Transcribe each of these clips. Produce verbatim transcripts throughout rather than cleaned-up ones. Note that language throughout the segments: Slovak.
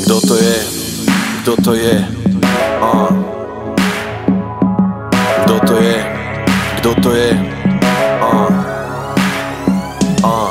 Kto to je? Kto to je? Uh. Kto to je? Kto to je? Uh. Uh.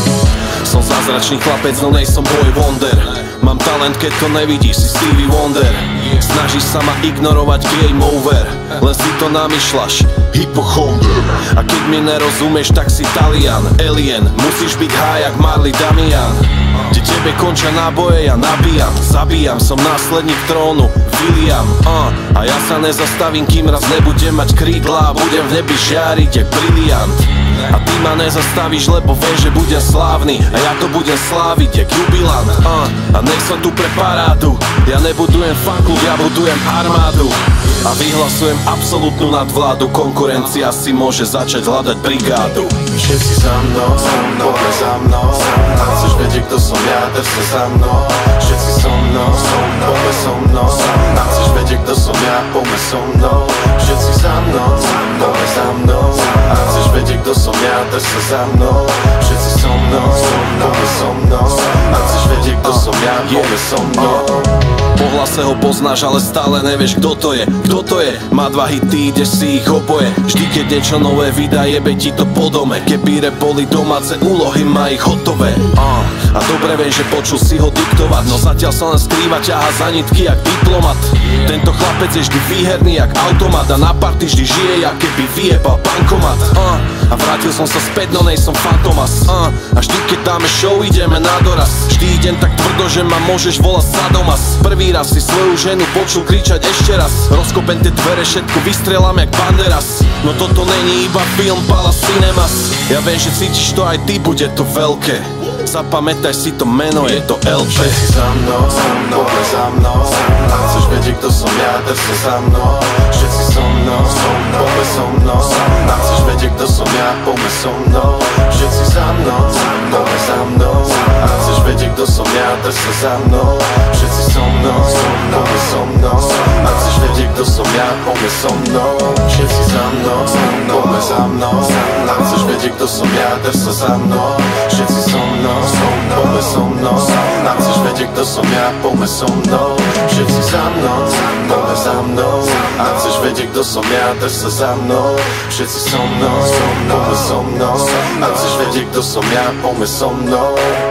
Som zázračný chlapec, no nejsom boy wonder. Mám talent, keď to nevidíš, si Stevie Wonder. Snažíš sa ma ignorovať, game over. Len si to namýšľaš, hypochonder. A keď mi nerozumieš, tak si Talian, alien. Musíš byť high jak Marley Damian. Kde tebe končia náboje, ja nabíjam, zabíjam. Som následník trónu, William uh. A ja sa nezastavím, kým raz nebudem mať krídla. Budem v nebi žiariť jak briliant. A ty ma nezastavíš, lebo vieš, že budem slávny. A ja to budem sláviť jak jubilant uh. A nech som tu pre parádu. Ja nebudujem fanklub, ja budujem armádu. A vyhlasujem absolútnu nadvládu. Konkurencia si môže začať hľadať brigádu. Všetci za mnou, poďme za mnou. A chceš vedieť, kto som ja, drž sa za mnou. Všetci so mnou, poďme so mnou. A chceš vedieť, kto som ja, poďme so mnou. Všetci za mnou, poďme za mnou. A chceš vedieť, kto som ja, drž sa za mnou. Všetci so mnou, poďme so mnou. A chceš vedieť, kto som ja, poďme so mnou. Po hlase ho poznáš, ale stále nevieš, kto to je. Kto to je? Má dva hity, ideš si ich oboje. Vždy, keď niečo nové vydá, jebe ti to po dome. Keby rap boli domáce úlohy, má ich hotové uh. A dobre vieš, že počul si ho diktovať. No zatiaľ sa len skrýva, ťahá za nitky jak diplomat. Tento chlapec je vždy výherný jak automat. A na party vždy žije, jak keby vyjebal bankomat uh. A vrátil som sa späť, no nejsom fantomas uh. A vždy, keď dáme show, ideme na doraz. Vždy idem tak tvrdo, že ma môžeš volať sadomas. Prvý raz si svoju ženu počul kričať ešte raz. Rozkopem tie dvere, všetko vystrelám jak Banderas. No toto není iba film Palace Cinemas. Ja viem, že cítiš to aj ty, bude to veľké. Zapamätaj si to meno, je to el pé. Všetci za mnou, poďme za mnou. A chceš vedieť, kto som ja, drž sa za mnou. Všetci so mnou, poďme so mnou. A chceš vedieť, kto som ja, poďme so mnou. Všetci za mnou, poďme za mnou. A chceš vedieť, kto som ja, drž sa za mnou. Všetci so mnou, poďme so mnou. A chceš vedieť, kto som ja, poďme so mnou. Všetci za mnou, poďme za mnou. A chceš vedieť, kto som ja, drž sa za mnou. Všetci so mnou, poďme so mnou. A chceš vedieť, kto som ja, poďme so mnou. Všetci za mnou, poďme za mnou. A chceš vedieť, kto som ja, drž sa za mnou. Všetci so mnou, poďme so mnou. A chceš vedieť, kto som ja, poďme so mnou.